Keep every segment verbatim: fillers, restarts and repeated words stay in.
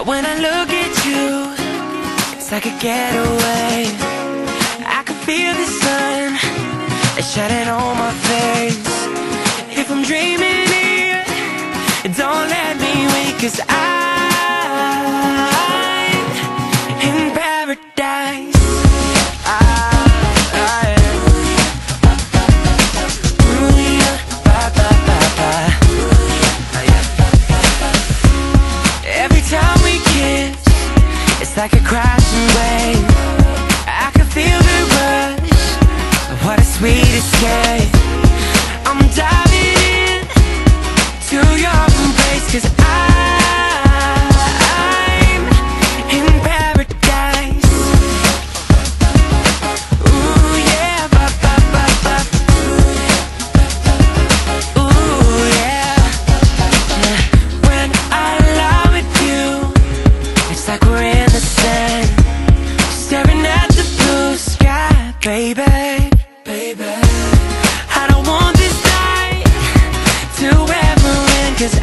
when I look at you, it's like a getaway. I can feel the sun, it's shining on my face. If I'm dreaming here, don't let me wait, 'cause I'm in paradise. I, I am. Ooh, yeah, bye, bye, bye, bye. Every time we kiss, it's like a crashing wave. I can feel the rush, what a sweet escape. I'm diving in to your embrace, 'cause I'm in paradise. Ooh, yeah, ba, ba, ba, ba. Ooh, yeah. Yeah. When I lie with you, it's like we're in the sand, staring at the blue sky, baby, baby. I don't want this night to ever end, 'cause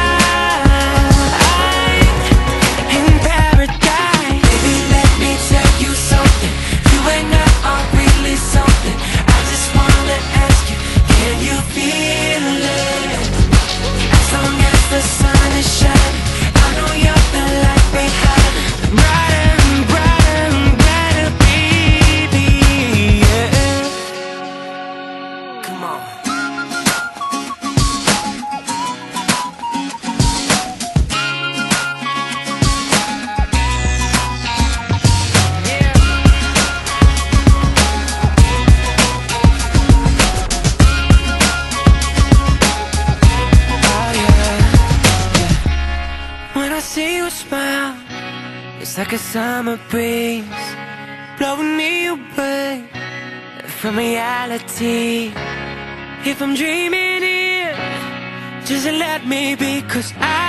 I'm in paradise. Baby, let me tell you something, you and I are really something. I just wanna ask you, can you feel it? As long as the sun is shining, I know you're the light behind it. Brighter and brighter and brighter, baby, yeah. Come on. Yeah. Oh, yeah. Yeah. When I see you smile, it's like a summer breeze blowing me away from reality. If I'm dreaming here, just let me be, 'cause I